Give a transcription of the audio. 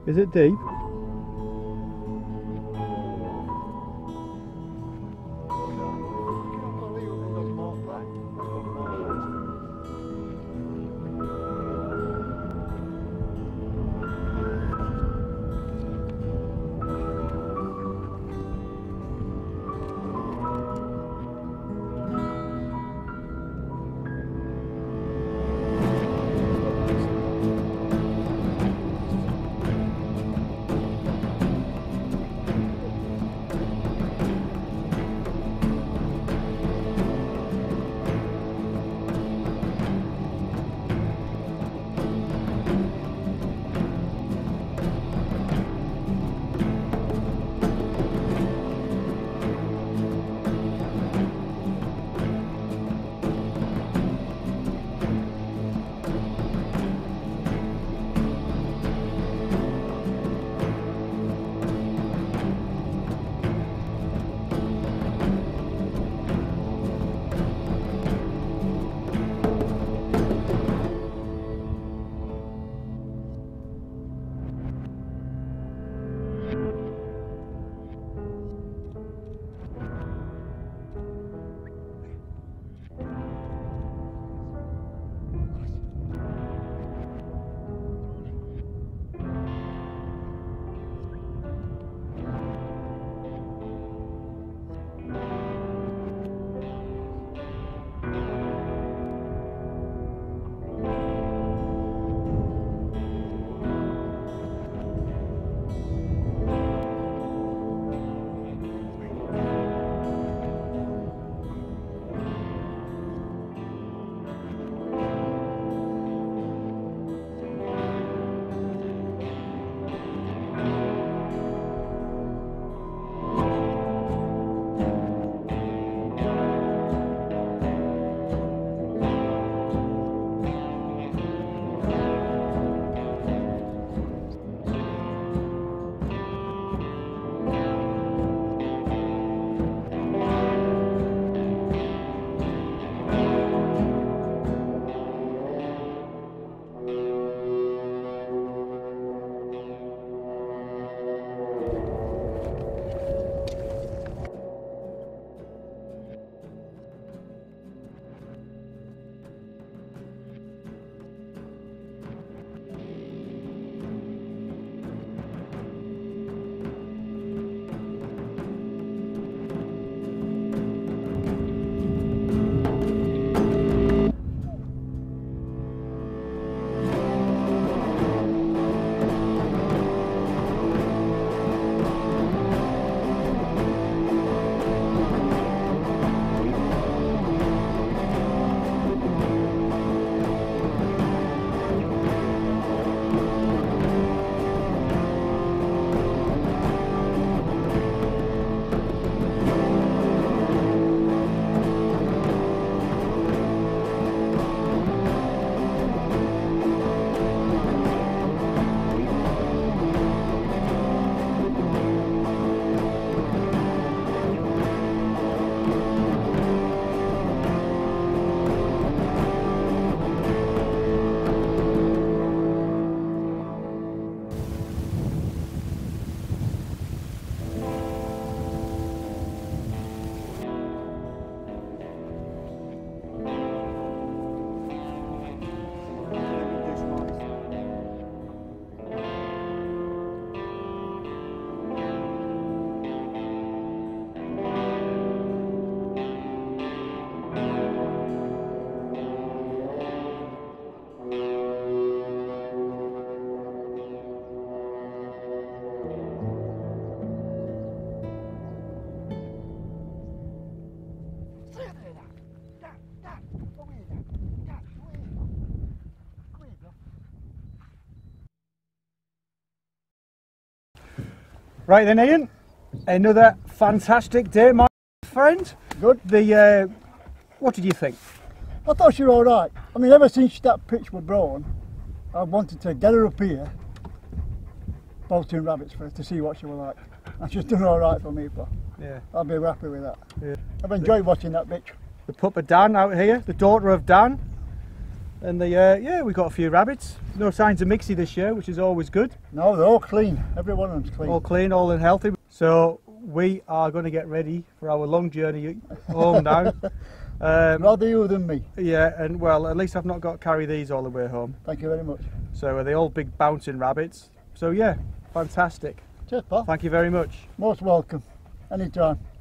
Is it deep? Right then, Ian, another fantastic day, my friend. Good. What did you think? I thought she was all right. I mean, ever since that pitch was drawn, I wanted to get her up here, bolting rabbits for her to see what she was like. And she's done all right for me, but yeah, I'll be happy with that. Yeah. I've enjoyed watching that bitch. The pup of Dan out here, the daughter of Dan. And yeah, we got a few rabbits. No signs of mixy this year, which is always good. No, they're all clean. Every one of them's clean. All clean, all and healthy. So we are going to get ready for our long journey home now. Rather you than me. Yeah, and well, at least I've not got to carry these all the way home. Thank you very much. So they're all big bouncing rabbits. So yeah, fantastic. Cheers, pal. Thank you very much. Most welcome. Anytime.